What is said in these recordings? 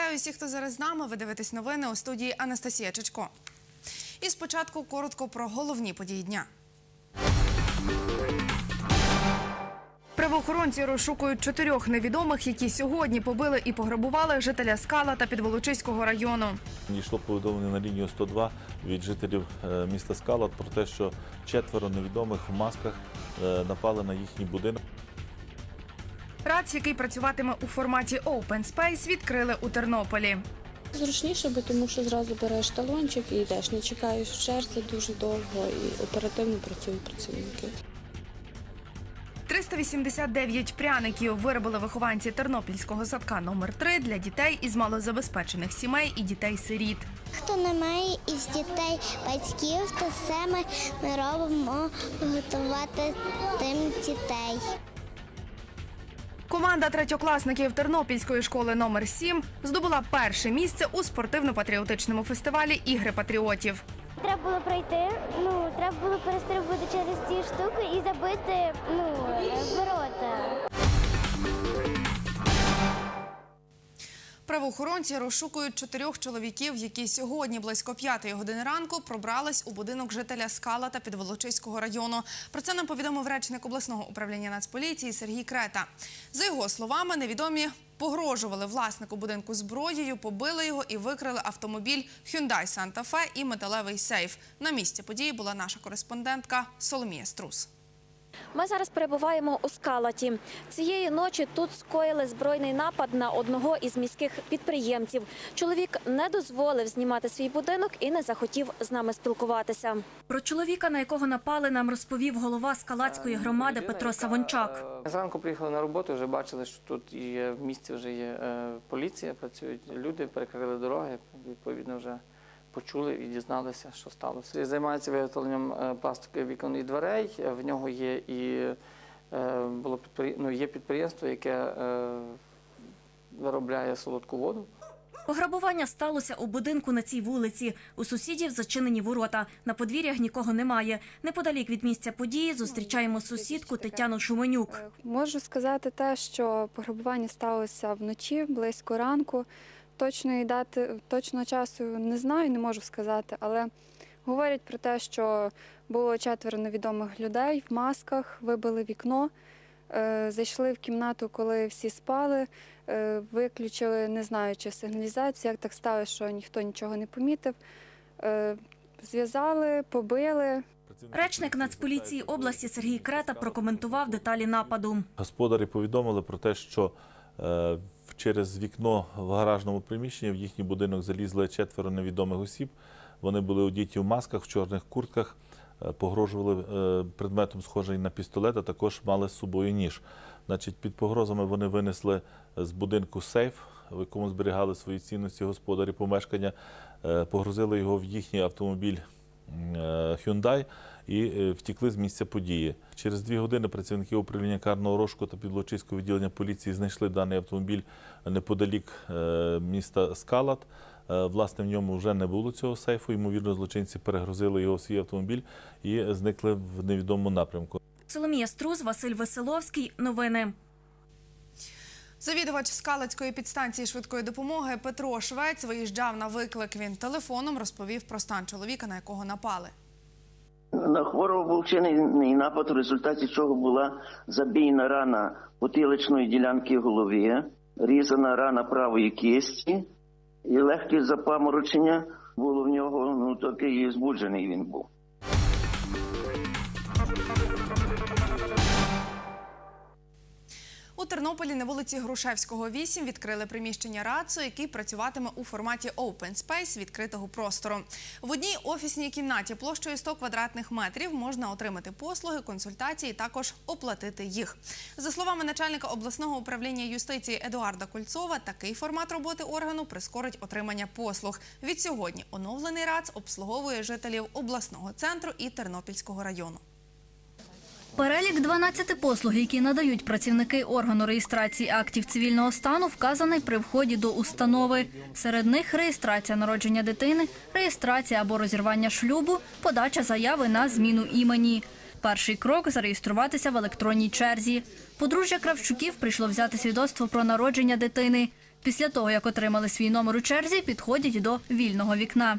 Вітаю всіх, хто зараз з нами. Ви дивитесь новини, у студії Анастасія Чичко. І спочатку коротко про головні події дня. Правоохоронці розшукують 4 невідомих, які сьогодні побили і пограбували жителя Скала та Підволочиського району. Дійшло повідомлення на лінію 102 від жителів міста Скала про те, що 4 невідомих в масках напали на їхній будинок. РАЦ, який працюватиме у форматі Open Space, відкрили у Тернополі. Зручніше, тому що зразу береш талончик і йдеш, не чекаєш в черзі дуже довго і оперативно працюють працівники. 389 пряників виробили вихованці Тернопільського садка номер 3 для дітей із малозабезпечених сімей і дітей-сиріт. Хто не має із дітей батьків, то саме ми робимо готувати тим дітей. Команда третьокласників Тернопільської школи номер 7 здобула перше місце у спортивно-патріотичному фестивалі «Ігри патріотів». Треба було пройти, треба було перестрибувати через ці штуки і забити ворота. Правоохоронці розшукують 4 чоловіків, які сьогодні близько 5 години ранку пробрались у будинок жителя Скала та Підволочиського району. Про це нам повідомив речник обласного управління Нацполіції Сергій Крета. За його словами, невідомі погрожували власнику будинку зброєю, побили його і викрали автомобіль Hyundai Santa Fe і металевий сейф. На місці події була наша кореспондентка Соломія Струс. Ми зараз перебуваємо у Скалаті. Цієї ночі тут скоїли збройний напад на одного із міських підприємців. Чоловік не дозволив знімати свій будинок і не захотів з нами спілкуватися. Про чоловіка, на якого напали, нам розповів голова Скалацької громади Петро Савончак. Зранку приїхали на роботу, вже бачили, що тут в місті вже є поліція, працюють люди, перекрили дороги, відповідно вже почули і дізналися, що сталося. Займається виготовленням пластикових вікон і дверей. В нього є є підприємство, яке виробляє солодку воду. Пограбування сталося у будинку на цій вулиці. У сусідів зачинені ворота. На подвір'ях нікого немає. Неподалік від місця події зустрічаємо сусідку Тетяну Шуменюк. Можу сказати те, що пограбування сталося вночі, близько ранку. Точної дати, точного часу не знаю, не можу сказати, але говорять про те, що було 4 невідомих людей в масках, вибили вікно, зайшли в кімнату, коли всі спали, виключили, не знаю, чи сигналізацію, як так сталося, що ніхто нічого не помітив, зв'язали, побили. Речник Нацполіції області Сергій Крета прокоментував деталі нападу. Господарі повідомили про те, що через вікно в гаражному приміщенні в їхній будинок залізли 4 невідомих осіб. Вони були одіті в масках, в чорних куртках, погрожували предметом, схожим на пістолет, а також мали з собою ніж. Під погрозами вони винесли з будинку сейф, в якому зберігали свої цінності господарі помешкання, погрузили його в їхній автомобіль Hyundai і втекли з місця події. Через 2 години працівники управління карного розшуку та Підволочиського відділення поліції знайшли даний автомобіль неподалік міста Скалат. Власне, в ньому вже не було цього сейфу. Ймовірно, злочинці перегрузили його в свій автомобіль і зникли в невідомому напрямку. Соломія Струс, Василь Веселовський. Новини. Завідувач Скалацької підстанції швидкої допомоги Петро Швець виїжджав на виклик. Він телефоном розповів про стан чоловіка, на якого напали. На хворого був вчинений напад, у результаті чого була забійна рана потиличної ділянки голови, різана рана правої кисті і легке запаморочення було в нього, такий збуджений він був. У Тернополі на вулиці Грушевського, 8 відкрили приміщення РАЦу, який працюватиме у форматі Open Space відкритого простору. В одній офісній кімнаті площею 100 квадратних метрів можна отримати послуги, консультації, також оплатити їх. За словами начальника обласного управління юстиції Едуарда Кольцова, такий формат роботи органу прискорить отримання послуг. Відсьогодні оновлений РАЦ обслуговує жителів обласного центру і Тернопільського району. Перелік 12 послуг, які надають працівники органу реєстрації актів цивільного стану, вказаний при вході до установи. Серед них реєстрація народження дитини, реєстрація або розірвання шлюбу, подача заяви на зміну імені. Перший крок – зареєструватися в електронній черзі. Подружжя Кравчуків прийшло взяти свідоцтво про народження дитини. Після того, як отримали свій номер у черзі, підходять до вільного вікна.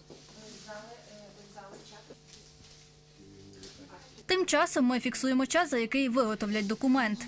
Тим часом ми фіксуємо час, за який виготовлять документ.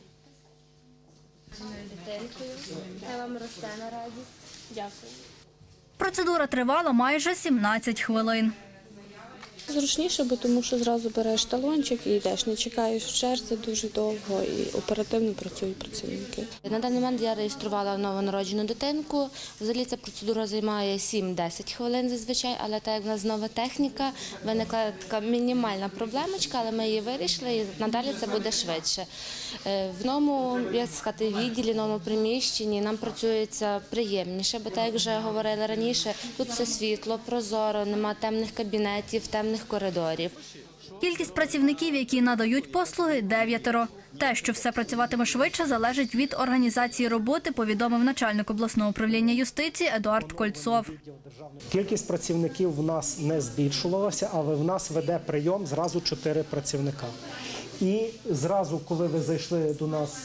Хай вам росте на радість. Дякую. Процедура тривала майже 17 хвилин. Зручніше, бо тому що зразу береш талончик і йдеш, не чекаєш в черзі дуже довго і оперативно працюють працівники. На даний момент я реєструвала новонароджену дитинку. Взагалі ця процедура займає 7-10 хвилин зазвичай, але так як в нас нова техніка, виникла така мінімальна проблемочка, але ми її вирішили і надалі це буде швидше. В новому, як сказати, відділі, новому приміщенні нам працюється приємніше, бо так як вже говорили раніше, тут все світло, прозоро, нема темних кабінетів, темних коридорів. Кількість працівників, які надають послуги – 9. Те, що все працюватиме швидше, залежить від організації роботи, повідомив начальник обласного управління юстиції Едуард Кольцов. Кількість працівників в нас не збільшувалася, але в нас веде прийом зразу 4 працівника. І зразу, коли ви зайшли до нас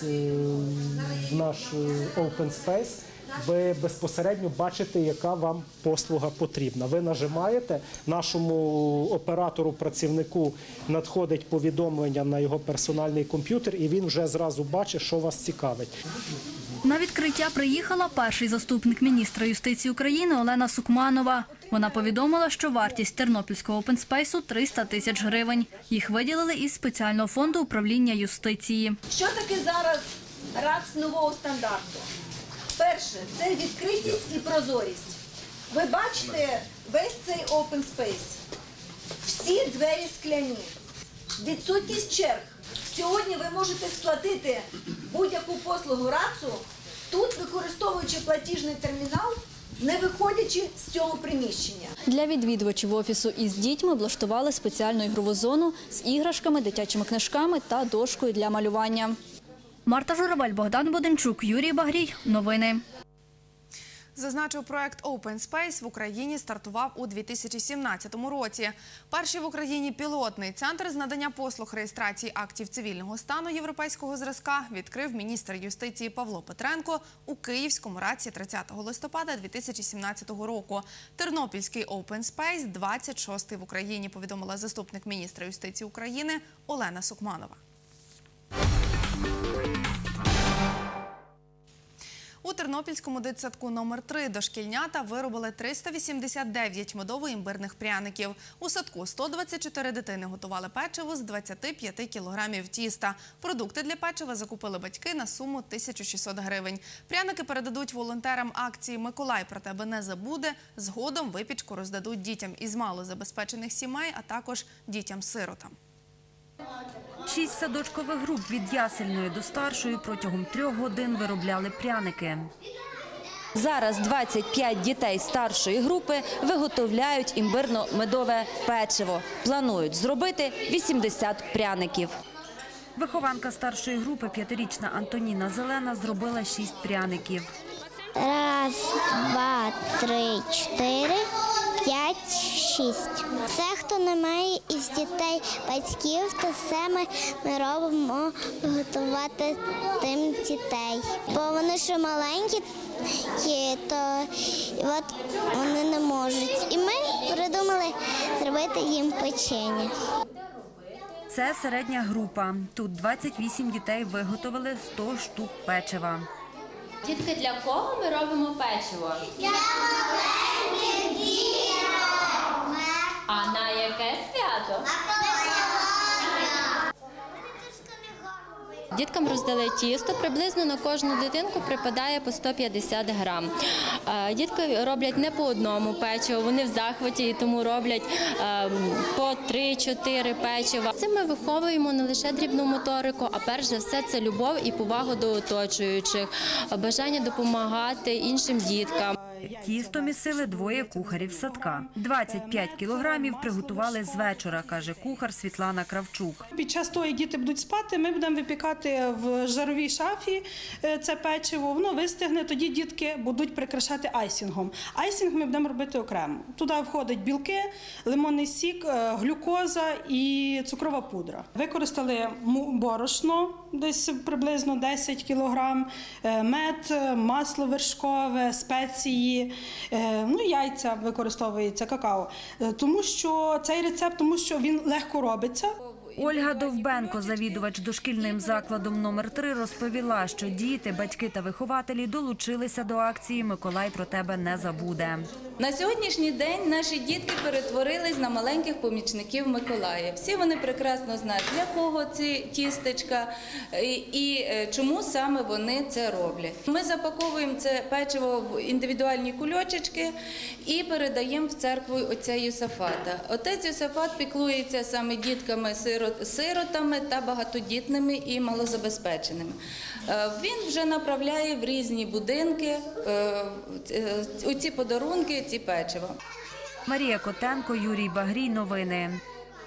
в наш Open Space, ви безпосередньо бачите, яка вам послуга потрібна. Ви нажимаєте, нашому оператору-працівнику надходить повідомлення на його персональний комп'ютер, і він вже зразу бачить, що вас цікавить. На відкриття приїхала перший заступник міністра юстиції України Олена Сукманова. Вона повідомила, що вартість Тернопільського опенспейсу – 300 тисяч гривень. Їх виділили із спеціального фонду управління юстиції. Що таке зараз РАЦ нового стандарту? Перше – це відкритість і прозорість. Ви бачите весь цей open space. Всі двері скляні. Відсутність черг. Сьогодні ви можете сплатити будь-яку послугу РАЦу, тут використовуючи платіжний термінал, не виходячи з цього приміщення. Для відвідувачів офісу із дітьми облаштували спеціальну ігрову зону з іграшками, дитячими книжками та дошкою для малювання. Марта Журавель, Богдан Буденчук, Юрій Багрій. Новини. Зазначив, проект Open Space в Україні стартував у 2017 році. Перший в Україні пілотний центр з надання послуг реєстрації актів цивільного стану європейського зразка відкрив міністр юстиції Павло Петренко у Київському РАЦі 30 листопада 2017 року. Тернопільський Open Space – 26-й в Україні, повідомила заступник міністра юстиції України Олена Сукманова. У Тернопільському дитсадку номер 3 дошкільнята виробили 389 медово-імбирних пряників. У садку 124 дитини готували печиво з 25 кілограмів тіста. Продукти для печива закупили батьки на суму 1600 гривень. Пряники передадуть волонтерам акції «Миколай про тебе не забуде». Згодом випічку роздадуть дітям із малозабезпечених сімей, а також дітям-сиротам. 6 садочкових груп від ясельної до старшої протягом 3 годин виробляли пряники. Зараз 25 дітей старшої групи виготовляють імбирно-медове печиво. Планують зробити 80 пряників. Вихованка старшої групи, 5-річна Антоніна Зелена, зробила 6 пряників. 1, 2, 3, 4, 5, 6. Це, хто не має із дітей батьків, то саме ми робимо готувати тим дітей. Бо вони ще маленькі, то от вони не можуть. І ми придумали зробити їм печення. Це середня група. Тут 28 дітей виготовили 100 штук печива. Дітки, для кого ми робимо печиво? Для маленьких діток. А на яке свято? Діткам роздали тісто, приблизно на кожну дитинку припадає по 150 грам. Дітки роблять не по одному печиву, вони в захваті і тому роблять по 3-4 печива. Цим ми виховуємо не лише дрібну моторику, а перш за все це любов і повагу до оточуючих, бажання допомагати іншим діткам. Тісто місили 2 кухарів садка. 25 кілограмів приготували з вечора, каже кухар Світлана Кравчук. Під час того, як діти будуть спати, ми будемо випікати в жаровій шафі це печиво. Воно вистигне, тоді дітки будуть прикрашати айсінгом. Айсінг ми будемо робити окремо. Туди входять білки, лимонний сік, глюкоза і цукрова пудра. Використали борошно, десь приблизно 10 кілограм, мед, масло вершкове, спеції, яйця використовується, какао. Тому що цей рецепт, тому що він легко робиться. Ольга Довбенко, завідувач дошкільним закладом номер 3, розповіла, що діти, батьки та вихователі долучилися до акції «Миколай про тебе не забуде». На сьогоднішній день наші дітки перетворились на маленьких помічників Миколая. Всі вони прекрасно знають, для кого ці тістечка і чому саме вони це роблять. Ми запаковуємо це печиво в індивідуальні кульочечки і передаємо в церкву отця Йосафата. Отець Йосафат піклується саме дітками-сиротами та багатодітними і малозабезпеченими. Він вже направляє в різні будинки оці подарунки, ці печиво. Марія Котенко, Юрій Багрій. Новини.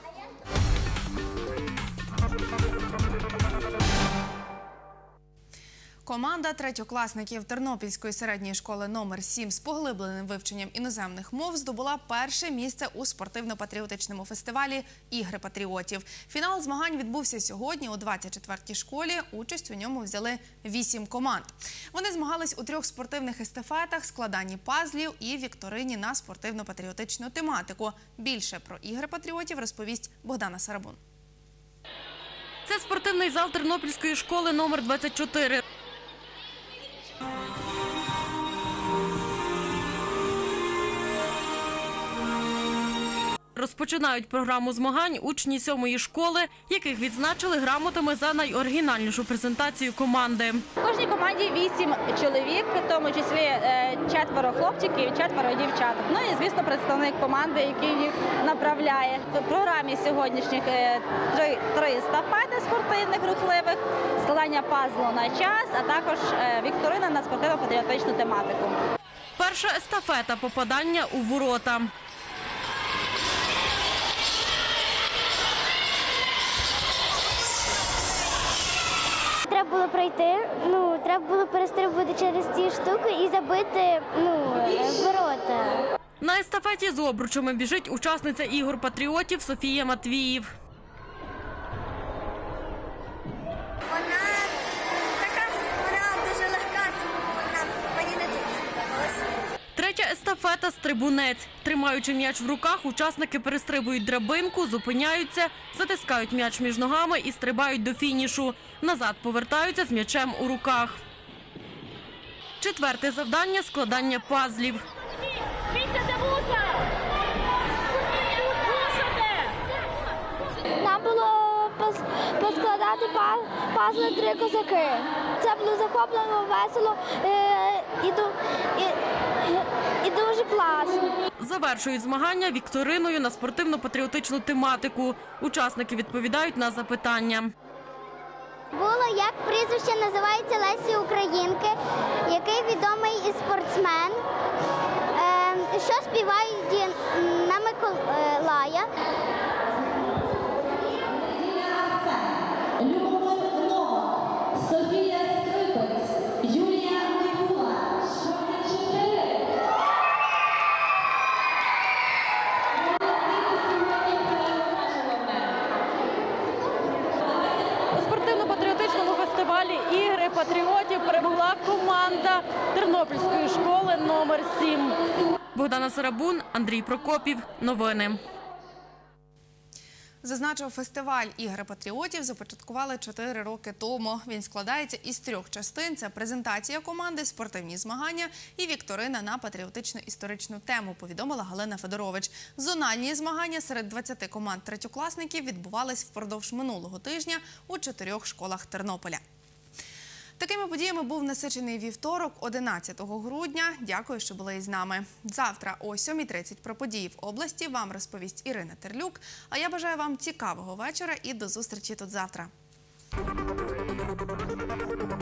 Команда третьокласників Тернопільської середньої школи номер 7 з поглибленим вивченням іноземних мов здобула перше місце у спортивно-патріотичному фестивалі «Ігри патріотів». Фінал змагань відбувся сьогодні у 24-й школі. Участь у ньому взяли 8 команд. Вони змагались у 3 спортивних естафетах, складанні пазлів і вікторині на спортивно-патріотичну тематику. Більше про «Ігри патріотів» розповість Богдана Сарабун. Це спортивний зал Тернопільської школи номер 24. Розпочинають програму змагань учні 7-ї школи, яких відзначили грамотами за найоригінальнішу презентацію команди. В кожній команді 8 чоловік, в тому числі 4 хлопчиків і 4 дівчаток. Ну і, звісно, представник команди, який їх направляє. В програмі сьогоднішніх 3 естафети спортивних рухливих, складання пазлу на час, а також вікторина на спортивно-патріотичну тематику. Перша естафета – попадання у ворота. Треба було пройти, треба було перестрибувати через ці штуки і забити ворота. На естафеті з обручами біжить учасниця ігор патріотів Софія Матвіїв. Вона дуже легка, тому мені не дуже сподобалось. Третя естафета – стрибунець. Тримаючи м'яч в руках, учасники перестрибують драбинку, зупиняються, затискають м'яч між ногами і стрибають до фінішу. Назад повертаються з м'ячем у руках. Четверте завдання – складання пазлів. Нам було поскладати пазли 3 козаки. Це було захоплено, весело і дуже класно. Завершують змагання вікториною на спортивно-патріотичну тематику. Учасники відповідають на запитання. Було, як прізвище називається Лесі Українки, який відомий і спортсмен, що співають на Миколая. Софія Скрипець, Юлія Микула, Школа 4. У спортивно-патріотичному фестивалі «Ігри патріотів» перемогла команда Тернопільської школи номер 7. Богдана Сарабун, Андрій Прокопів. Новини. Зазначив, фестиваль «Ігри патріотів» започаткували 4 роки тому. Він складається із 3 частин. Це презентація команди, спортивні змагання і вікторина на патріотично-історичну тему, повідомила Галина Федорович. Зональні змагання серед 20 команд третьокласників відбувались впродовж минулого тижня у 4 школах Тернополя. Такими подіями був насичений вівторок, 11 грудня. Дякую, що були із нами. Завтра о 7:30 про події в області вам розповість Ірина Терлюк. А я бажаю вам цікавого вечора і до зустрічі тут завтра.